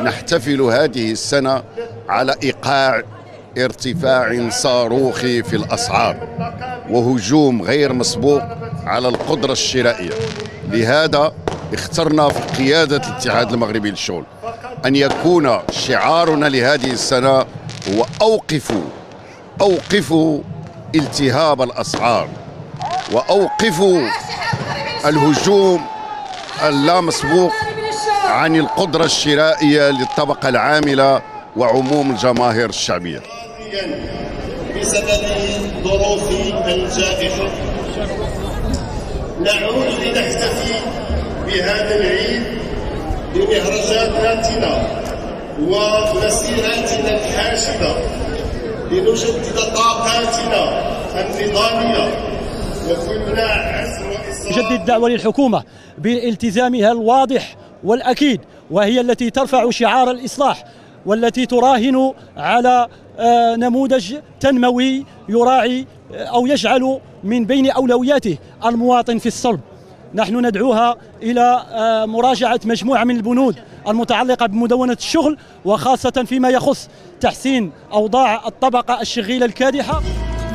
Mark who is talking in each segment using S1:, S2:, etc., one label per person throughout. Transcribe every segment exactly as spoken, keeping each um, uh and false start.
S1: نحتفل هذه السنة على إيقاع ارتفاع صاروخي في الأسعار وهجوم غير مسبوق على القدرة الشرائية. لهذا اخترنا في قيادة الاتحاد المغربي للشغل أن يكون شعارنا لهذه السنة هو أوقفوا أوقفوا التهاب الأسعار وأوقفوا الهجوم اللامسبوق عن القدرة الشرائية للطبقة العاملة وعموم الجماهير الشعبية.
S2: بسبب ظروف الجائحة نعود لنحتفي بهذا العيد بمهرجاناتنا ومسيراتنا الحاشدة لنجدد طاقاتنا النضالية وكلنا عزم وإصرار.
S3: نجدد الدعوة للحكومة بالتزامها الواضح والأكيد، وهي التي ترفع شعار الإصلاح والتي تراهن على نموذج تنموي يراعي أو يجعل من بين أولوياته المواطن في الصلب. نحن ندعوها إلى مراجعة مجموعة من البنود المتعلقة بمدونة الشغل، وخاصة فيما يخص تحسين أوضاع الطبقة الشغيلة الكادحة.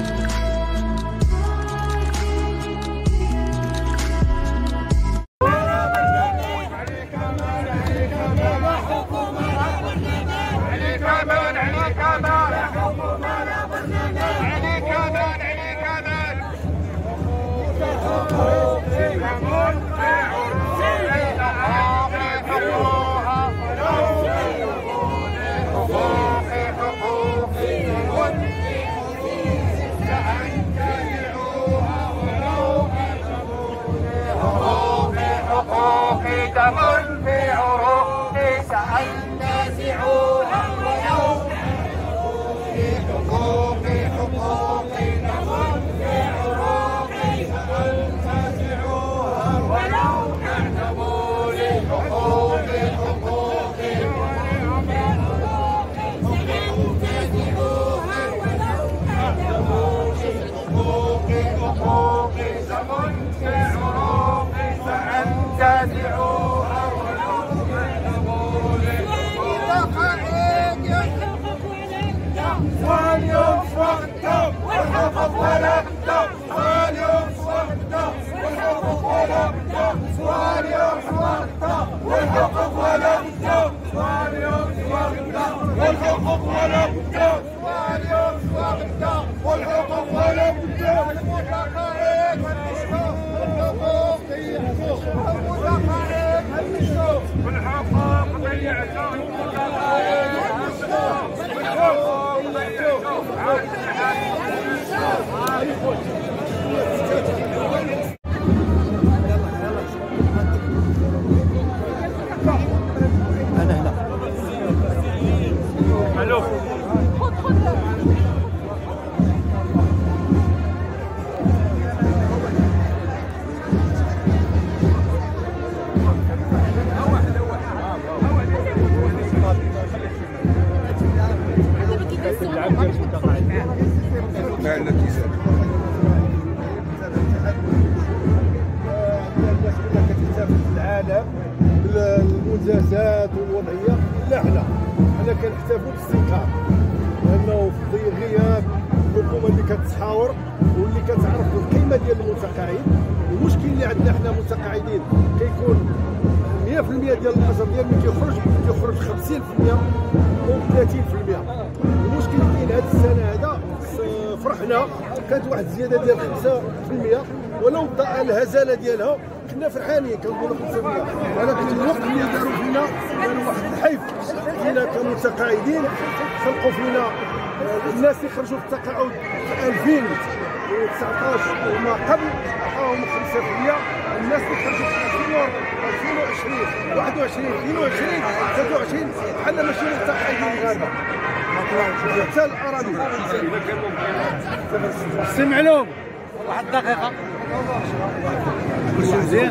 S4: دم في عروقي سأنتزعوها ولو في حقوقي حقوقي دم في عروقي سأنتزعوها ولو كتبوا لي حقوقي حقوقي سأنتزعوها ولو كتبوا لي حقوقي حقوقي دم في عروقي سأنتزعوها. واليوم وقته والحقوق ولا بده، واليوم وقته والحقوق ولا بده، واليوم وقته والحقوق ولا بده، واليوم وقته والحقوق ولا بده، واليوم وقته والحقوق ولا بده. المتقاعد والحقوق ضيعتوه، المتقاعد والحقوق ضيعتوه، المتقاعد والحقوق
S3: أنا هنا. ألو.
S5: المنجزات والوضعيه الا حنا حنا كنحتفلوا بالاستنكار، لانه في غياب الحكومه اللي كتحاور واللي كتعرف القيمه ديال المتقاعد. المشكل اللي عندنا حنا متقاعدين كيكون مئة في المئة ديال الاجر ديال ملي كيخرج كيخرج خمسين في المئة و ثلاثين في المئة. المشكل اللي كاين هذه السنه هذا فرحنا كانت واحد الزياده ديال خمسة في المئة، ولو الهزاله ديالها كنا فرحانين كنقولوا خمسة في المئة، ولكن الوقت اللي داروا فينا داروا واحد الحيف فينا كمتقاعدين. خلقوا فينا الناس اللي خرجوا في التقاعد في ألفين وتسعطاش وما قبل عطاهم خمسة في المئة، الناس اللي خرجوا في ألفين وعشرين واحد وعشرين اثنين وعشرين ثلاثة وعشرين بحال ماشي متقاعدين غالبا حتى الأراضي.
S3: سمع لهم واحد دقيقة. كلشي مزيان؟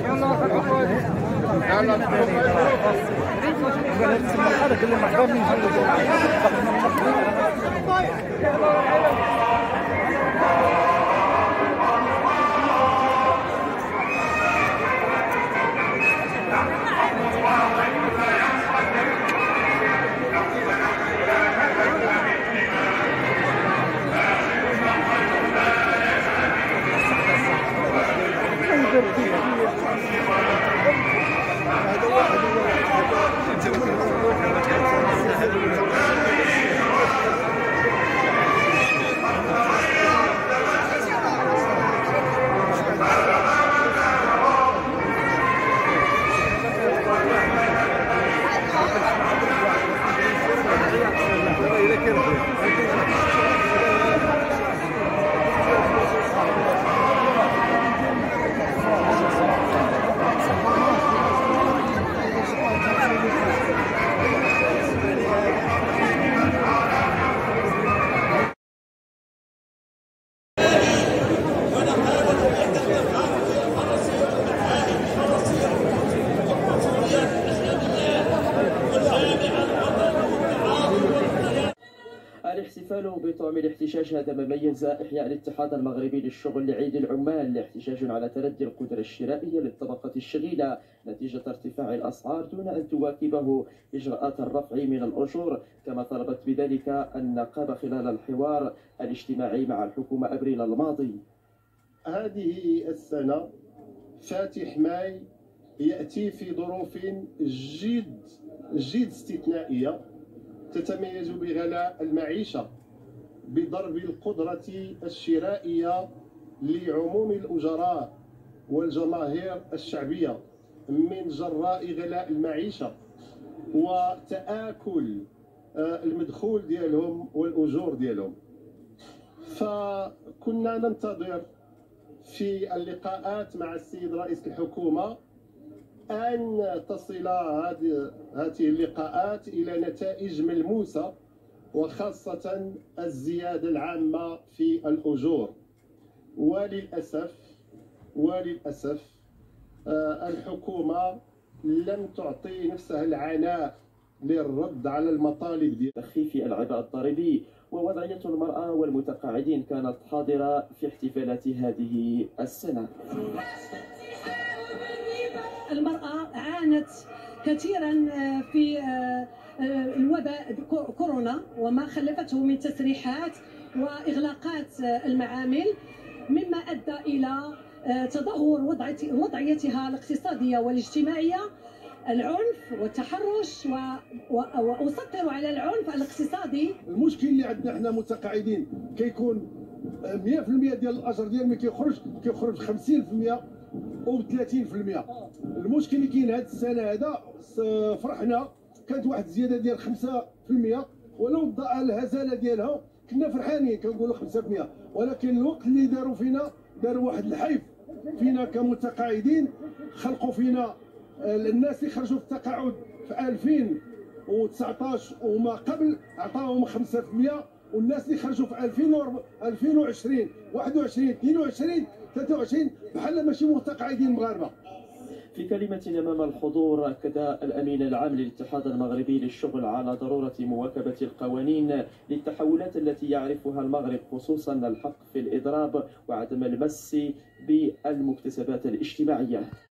S3: هذاك اللي محباب من
S6: بطعم الاحتجاج هذا ما ميز إحياء الاتحاد المغربي للشغل لعيد العمال احتجاج على تردي القدرة الشرائية للطبقة الشغيلة نتيجة ارتفاع الأسعار دون أن تواكبه إجراءات الرفع من الأجور، كما طلبت بذلك النقابة خلال الحوار الاجتماعي مع الحكومة أبريل الماضي.
S7: هذه السنة فاتح ماي يأتي في ظروف جد جد استثنائية تتميز بغلاء المعيشة، بضرب القدرة الشرائية لعموم الأجراء والجماهير الشعبية من جراء غلاء المعيشة وتآكل المدخول ديالهم والأجور ديالهم. فكنا ننتظر في اللقاءات مع السيد رئيس الحكومة أن تصل هذه اللقاءات إلى نتائج ملموسة، وخاصة الزيادة العامة في الأجور. وللأسف وللأسف الحكومة لم تعطي نفسها العناء للرد على المطالب ديال
S6: تخفيف العبء الضريبي. ووضعية المرأة والمتقاعدين كانت حاضرة في احتفالات هذه السنة.
S8: المرأة عانت كثيرا في الوباء كورونا وما خلفته من تسريحات وإغلاقات المعامل، مما أدى إلى تدهور وضعيتها الاقتصادية والاجتماعية، العنف والتحرش، وأسطر على العنف الاقتصادي.
S5: المشكل اللي عندنا احنا متقاعدين كيكون مئة بالمئة ديال الاجر ديال ملي كيخرج كيخرج خمسين بالمئة و ثلاثين بالمئة. المشكل اللي كاين هذه السنه هذا فرحنا كانت واحد الزياده ديال خمسة بالمئة، ولو الهزاله ديالها كنا فرحانين كنقولوا خمسة بالمئة، ولكن الوقت اللي داروا فينا داروا واحد الحيف فينا كمتقاعدين، خلقوا فينا الناس اللي خرجوا في التقاعد في ألفين وتسعطاش وما قبل عطاهم خمسة بالمئة، والناس اللي خرجوا في ألفين وعشرين واحد وعشرين اثنين وعشرين ثلاثة وعشرين بحال ماشي متقاعدين مغاربه.
S6: في كلمة أمام الحضور أكد الأمين العام للاتحاد المغربي للشغل على ضرورة مواكبة القوانين للتحولات التي يعرفها المغرب، خصوصا الحق في الإضراب وعدم المس بالمكتسبات الاجتماعية.